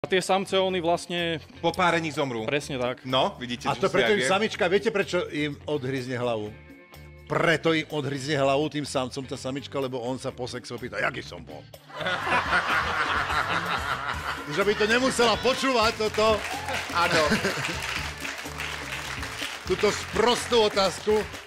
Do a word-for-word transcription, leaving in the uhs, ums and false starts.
A tie samce, oni vlastne... Po párení zomrú. Presne tak. No, vidíte, A to preto im samička, viete prečo im odhryzne hlavu? Preto im odhryzne hlavu tým samcom tá samička, lebo on sa po sexe opýta, jaký som bol. Že by to nemusela počúvať toto. Áno. Túto sprostú otázku.